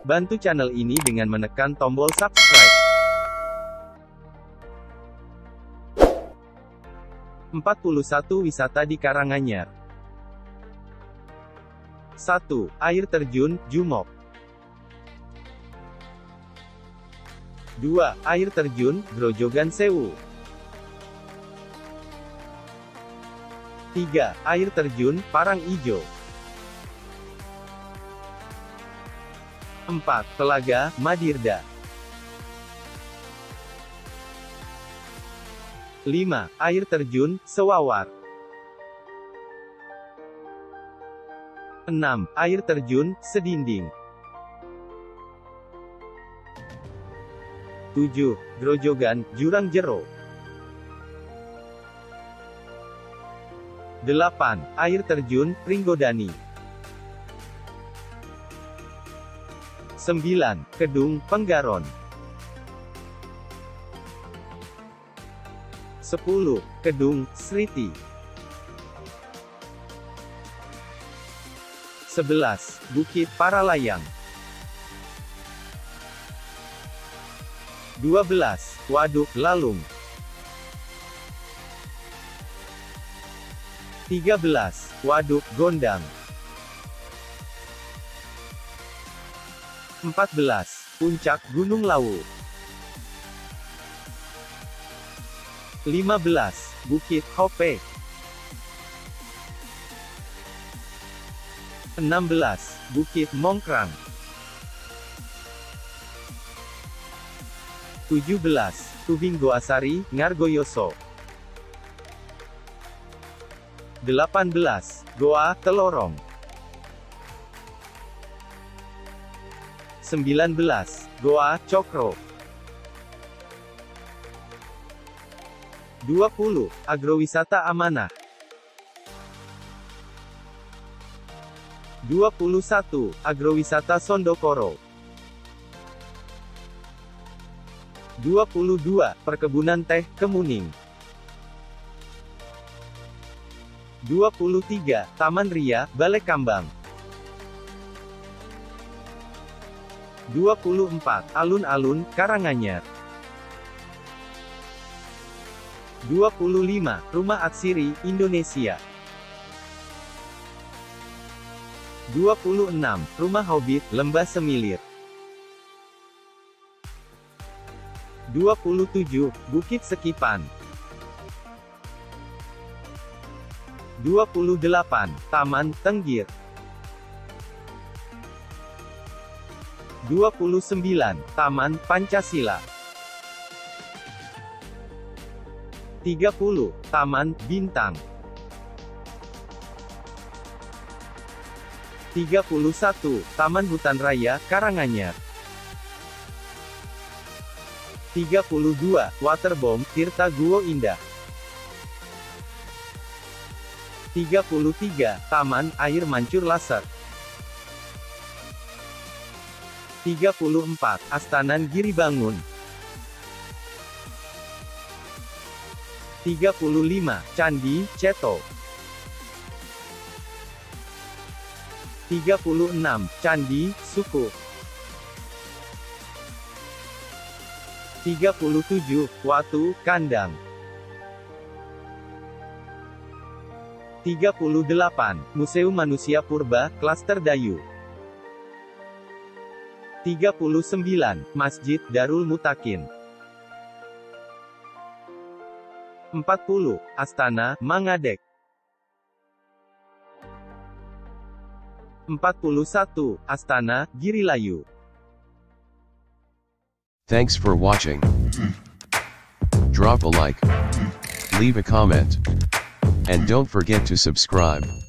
Bantu channel ini dengan menekan tombol subscribe. 41 Wisata di Karanganyar. 1. Air terjun Jumok. 2. Air terjun Grojogan Sewu. 3. Air terjun Parang Ijo. 4. Telaga Madirda. 5. Air terjun Sewawar. 6. Air terjun Sedinding. 7. Grojogan Jurang Jero. 8. Air terjun Pringgodani. 9. Kedung Penggaron. 10. Kedung Sriti. 11. Bukit Paralayang. 12. Waduk Lalung. 13. Waduk Gondang. 14. Puncak Gunung Lawu. 15. Bukit Hope. 16. Bukit Mongkrang. 17. Tubing Goasari, Ngargoyoso. 18. Goa Telorong. 19. Goa Cokro. 20. Agrowisata Amanah. 21. Agrowisata Sondokoro. 22. Perkebunan Teh Kemuning. 23. Taman Ria, Balekambang. 24. Alun-alun, Karanganyar. 25. Rumah Atsiri, Indonesia. 26. Rumah Hobbit, Lembah Semilir. 27. Bukit Sekipan. 28. Taman Tenggir. 29. Taman Pancasila. 30. Taman Bintang. 31. Taman Hutan Raya, Karanganyar. 32. Waterbomb, Tirta Guo Indah. 33. Taman Air Mancur Laser. 34. Astanan Giribangun. 35. Candi Ceto. 36. Candi Suku. 37. Watu Kandang. 38. Museum Manusia Purba, Klaster Dayu. 39. Masjid Darul Mutakin. 40. Astana Mangadek. 41. Astana Girilayu. Thanks for watching. Drop a like, leave a comment, and don't forget to subscribe.